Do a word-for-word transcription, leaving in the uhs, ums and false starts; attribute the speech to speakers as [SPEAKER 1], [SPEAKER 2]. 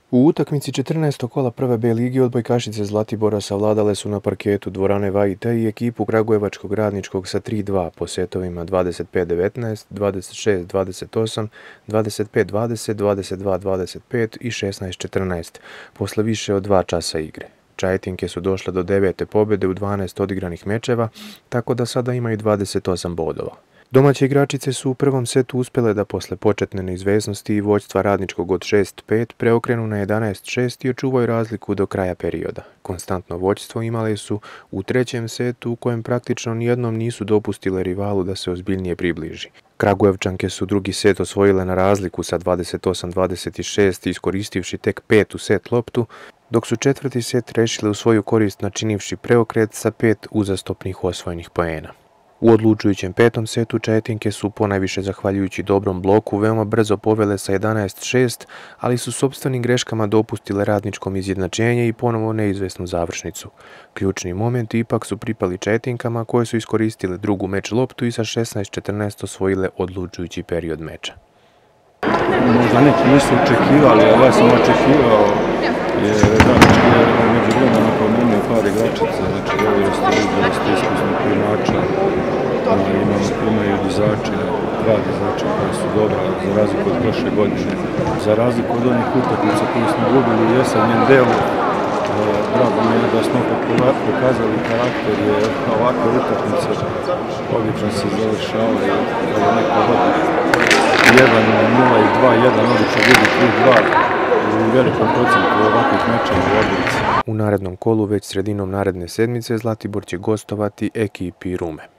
[SPEAKER 1] U utakmici četrnaestog kola prve B lige odbojkašice Zlatibora savladale su na parketu dvorane Vajita i ekipu Kragujevačkog Radničkog sa tri dva po setovima dvadeset pet devetnaest, dvadeset šest dvadeset osam, dvadeset pet dvadeset, dvadeset dva dvadeset pet i šesnaest četrnaest posle više od dva časa igre. Čajetinke su došle do devete pobjede u dvanaest odigranih mečeva, tako da sada imaju dvadeset osam bodova. Domaće igračice su u prvom setu uspjele da posle početne neizvesnosti i vođstva Radničkog od šest pet preokrenu na jedanaest šest i očuvaju razliku do kraja perioda. Konstantno vođstvo imale su u trećem setu u kojem praktično nijednom nisu dopustile rivalu da se ozbiljnije približi. Kragujevčanke su drugi set osvojile na razliku sa dvadeset osam dvadeset šest iskoristivši tek petu set loptu, dok su četvrti set rešile u svoju korist načinivši preokret sa pet uzastopnih osvojenih poena. U odlučujućem petom setu Čajetinke su, ponajviše zahvaljujući dobrom bloku, veoma brzo povele sa jedanaest šest, ali su sopstvenim greškama dopustile Radničkom izjednačenje i ponovo neizvesnu završnicu. Ključni momenti ipak su pripali Čajetinkama koje su iskoristile drugu meč loptu i sa šesnaest četrnaest osvojile odlučujući period meča.
[SPEAKER 2] Možda neki nisu očekivali, ali ja sam očekivao jer Radnički je među vremena promenio par igračica, znači ovo je ste vidjeli ste iskusni primača, imaju dizače, dva dizača koja su dobra za razliku od prošle godine. Za razliku od onih utakmica koji smo gubili u jesenjem delu, drago mi je da smo pokazali karakter, jer ovakve utakmice obično se završavaju kada neko vodi jedan nula i dva jedan, obično vidi tri dva. U velikom procentu ovakvih mečeva u odlici.
[SPEAKER 1] U narednom kolu, već sredinom naredne sedmice, Zlatibor će gostovati ekipi Rume.